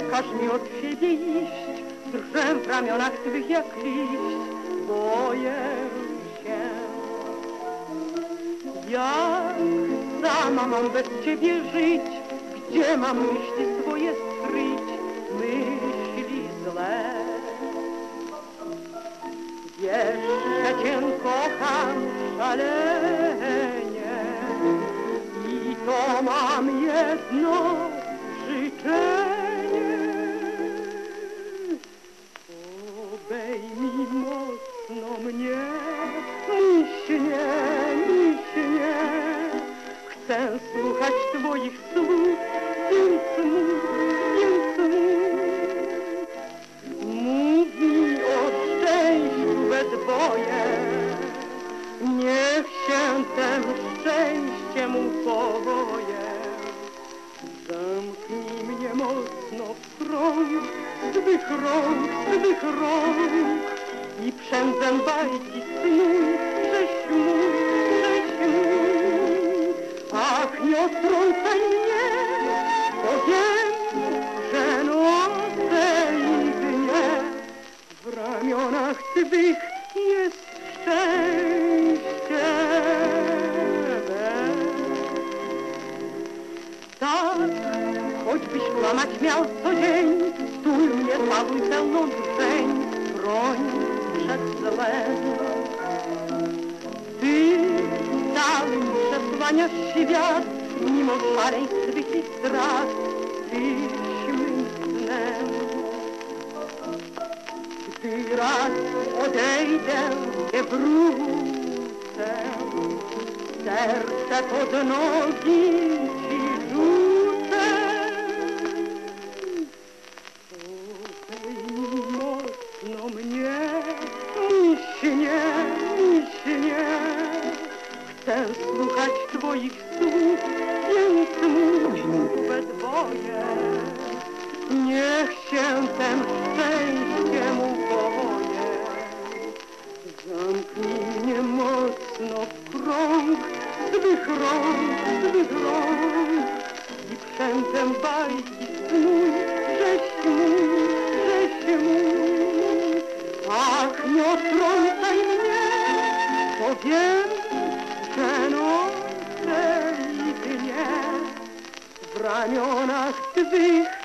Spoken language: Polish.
każ mi od siebie iść, drżę w ramionach twych jak liść, boję się. Jak sama mam bez ciebie żyć, gdzie mam myśli swoje skryć, myśli złe. Wiesz, że cię kocham szalenie i to mam jedno życzenie. Obejmij mocno mnie, miśnie, miśnie. Chcę słuchać twoich słów, więc mów, więc mów. Mów mi o szczęściu we dwoje, niech się tem szczęściem upoje. Zamknij mnie mocno w krąg swych rąk, swych rąk i przędzę bajki snuj, żeś mój, żeś mój. Ach, nie odtrącaj mnie, bo wiem, że noce i dnie w ramionach twych jest szczęście. Tak, choćbyś kłamać miał co dzień, stój mnie zładuj pełną drzeń, broń przed złem. Ty cały mi przesłaniasz świat, mimo szaleństw swych i strat, tyś mym snem. Gdy raz odejdę, nie wrócę, serce pod nogi ci rzucę. Obejmij mocno mnie, miśnie, miśnie. Chcę słuchać twoich słów, więc mów we dwoje. Niech się tem szczęściem upoje. Zamknij mnie mocno w krąg swych rąk, swych rąk i przędzę bajki snuj, żeś mój, żeś mój. Ach, nie odtrącaj mnie, bo wiem, że noce i dnie w ramionach twych